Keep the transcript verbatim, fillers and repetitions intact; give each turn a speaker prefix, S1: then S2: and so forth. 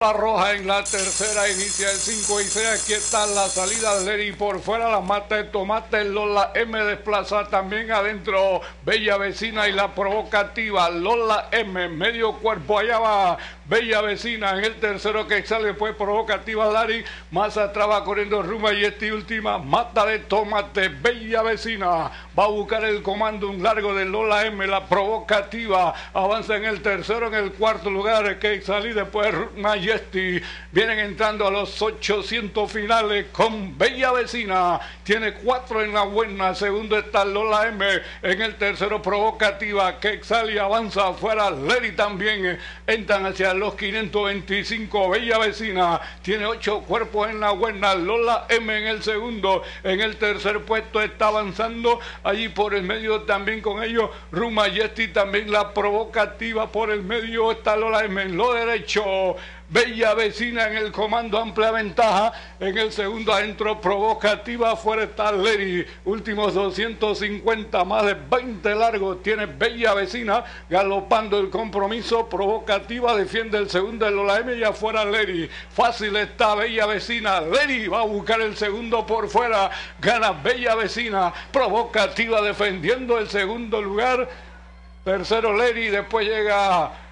S1: Roja en la tercera, inicia el cinco y seis. Aquí está la salida de Leri por fuera, la mata de Tomate, Lola M desplaza también adentro, Bella Vecina y la provocativa, Lola M, medio cuerpo, allá va Bella Vecina en el tercero que sale, fue provocativa Lari, más atrás va corriendo Ruma y esta última, mata de Tomate, Bella Vecina, va a buscar el comando, un largo de Lola M, la provocativa, avanza en el tercero, en el cuarto lugar que salí después Majesty, vienen entrando a los ochocientos finales con Bella Vecina, tiene cuatro en la buena, segundo está Lola M, en el tercero provocativa, que sale avanza afuera, Leri también, entran hacia los quinientos veinticinco, Bella Vecina, tiene ocho cuerpos en la buena, Lola M en el segundo, en el tercer puesto está avanzando, allí por el medio también con ellos, Rum Majesty también la provocativa, por el medio está Lola M, en lo derecho, Bella Vecina en el comando, amplia ventaja, en el segundo adentro provocativa, afuera está Leri, últimos doscientos cincuenta, más de veinte largos, tiene Bella Vecina, galopando el compromiso, provocativa, defiende el segundo de Lola M y afuera Leri, fácil está Bella Vecina, Leri va a buscar el segundo por fuera, gana Bella Vecina, provocativa defendiendo el segundo lugar, tercero Leri, después llega